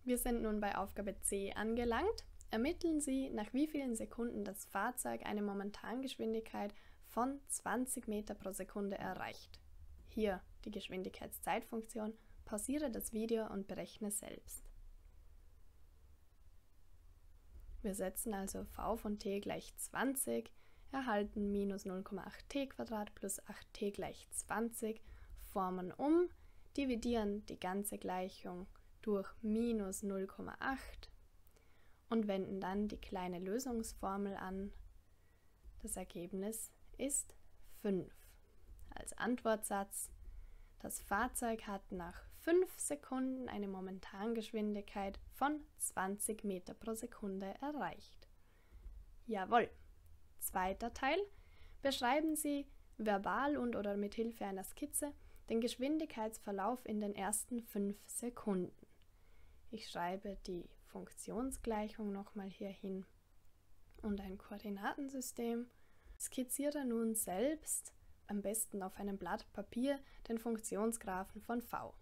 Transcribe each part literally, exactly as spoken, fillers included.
Wir sind nun bei Aufgabe C angelangt. Ermitteln Sie, nach wie vielen Sekunden das Fahrzeug eine Momentangeschwindigkeit von zwanzig Meter pro Sekunde erreicht. Hier die Geschwindigkeitszeitfunktion. Pausiere das Video und berechne selbst. Wir setzen also v von t gleich zwanzig, erhalten minus null Komma acht t Quadrat plus acht t gleich zwanzig, formen um, dividieren die ganze Gleichung durch minus null Komma acht und wenden dann die kleine Lösungsformel an. Das Ergebnis ist fünf. Als Antwortsatz: Das Fahrzeug hat nach fünf Sekunden eine Momentangeschwindigkeit von zwanzig Meter pro Sekunde erreicht. Jawohl! Zweiter Teil. Beschreiben Sie verbal und oder mit Hilfe einer Skizze den Geschwindigkeitsverlauf in den ersten fünf Sekunden. Ich schreibe die Funktionsgleichung nochmal hier hin und ein Koordinatensystem. Skizziere nun selbst, am besten auf einem Blatt Papier, den Funktionsgraphen von v.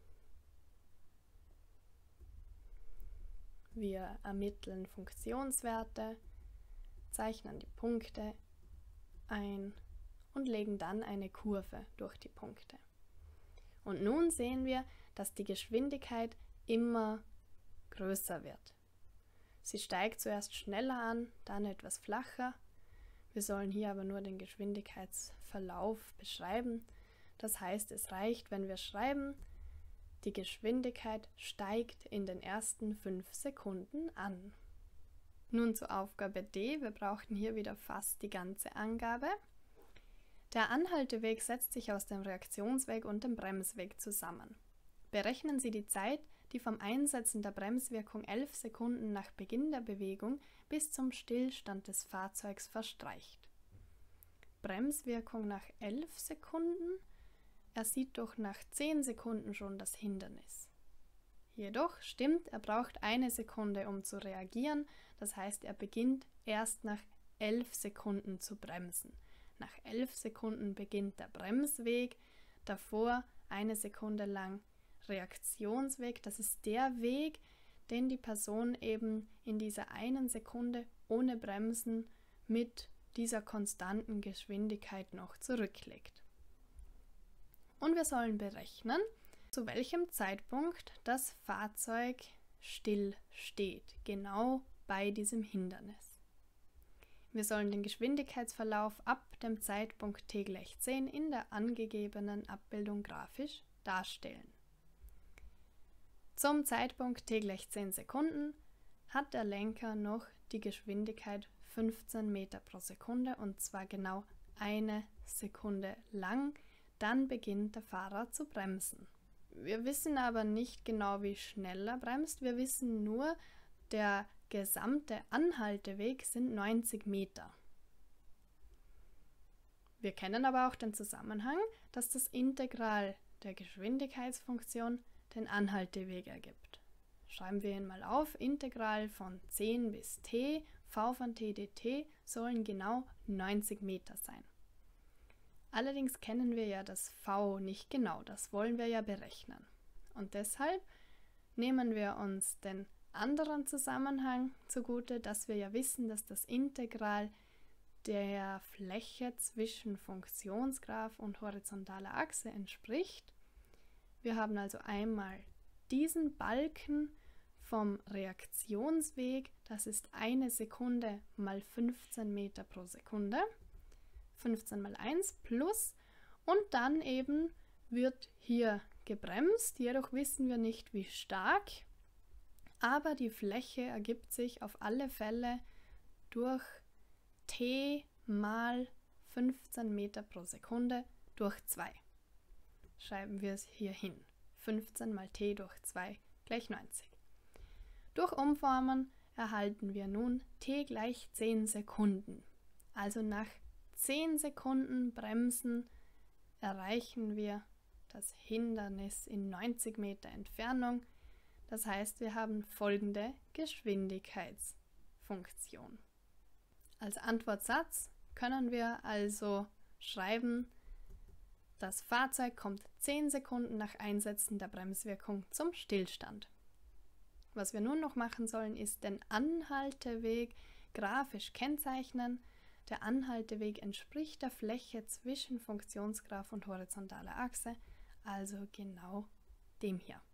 Wir ermitteln Funktionswerte, zeichnen die Punkte ein und legen dann eine Kurve durch die Punkte. Und nun sehen wir, dass die Geschwindigkeit immer größer wird. Sie steigt zuerst schneller an, dann etwas flacher. Wir sollen hier aber nur den Geschwindigkeitsverlauf beschreiben. Das heißt, es reicht, wenn wir schreiben, die Geschwindigkeit steigt in den ersten fünf Sekunden an. Nun zur Aufgabe D. Wir brauchten hier wieder fast die ganze Angabe. Der Anhalteweg setzt sich aus dem Reaktionsweg und dem Bremsweg zusammen. Berechnen Sie die Zeit, die vom Einsetzen der Bremswirkung elf Sekunden nach Beginn der Bewegung bis zum Stillstand des Fahrzeugs verstreicht. Bremswirkung nach elf Sekunden? Er sieht doch nach zehn Sekunden schon das Hindernis. Jedoch stimmt, er braucht eine Sekunde, um zu reagieren, das heißt, er beginnt erst nach elf Sekunden zu bremsen. Nach elf Sekunden beginnt der Bremsweg, davor eine Sekunde lang Reaktionsweg, das ist der Weg, den die Person eben in dieser einen Sekunde ohne Bremsen mit dieser konstanten Geschwindigkeit noch zurücklegt. Und wir sollen berechnen, zu welchem Zeitpunkt das Fahrzeug still steht, genau bei diesem Hindernis. Wir sollen den Geschwindigkeitsverlauf ab dem Zeitpunkt t gleich zehn in der angegebenen Abbildung grafisch darstellen. Zum Zeitpunkt t gleich zehn Sekunden hat der Lenker noch die Geschwindigkeit fünfzehn Meter pro Sekunde und zwar genau eine Sekunde lang. Dann beginnt der Fahrer zu bremsen. Wir wissen aber nicht genau, wie schnell er bremst. Wir wissen nur, der gesamte Anhalteweg sind neunzig Meter. Wir kennen aber auch den Zusammenhang, dass das Integral der Geschwindigkeitsfunktion den Anhalteweg ergibt. Schreiben wir ihn mal auf. Integral von zehn bis t, v von t dt sollen genau neunzig Meter sein. Allerdings kennen wir ja das v nicht genau, das wollen wir ja berechnen. Und deshalb nehmen wir uns den anderen Zusammenhang zugute, dass wir ja wissen, dass das Integral der Fläche zwischen Funktionsgraph und horizontaler Achse entspricht. Wir haben also einmal diesen Balken vom Reaktionsweg, das ist eine Sekunde mal fünfzehn Meter pro Sekunde. fünfzehn mal eins plus und dann eben wird hier gebremst, jedoch wissen wir nicht wie stark, aber die Fläche ergibt sich auf alle Fälle durch t mal fünfzehn Meter pro Sekunde durch zwei. Schreiben wir es hier hin. fünfzehn mal t durch zwei gleich neunzig. Durch Umformen erhalten wir nun t gleich zehn Sekunden. Also nach zehn Sekunden Bremsen erreichen wir das Hindernis in neunzig Meter Entfernung. Das heißt, wir haben folgende Geschwindigkeitsfunktion. Als Antwortsatz können wir also schreiben, das Fahrzeug kommt zehn Sekunden nach Einsetzen der Bremswirkung zum Stillstand. Was wir nun noch machen sollen, ist den Anhalteweg grafisch kennzeichnen. Der Anhalteweg entspricht der Fläche zwischen Funktionsgraph und horizontaler Achse, also genau dem hier.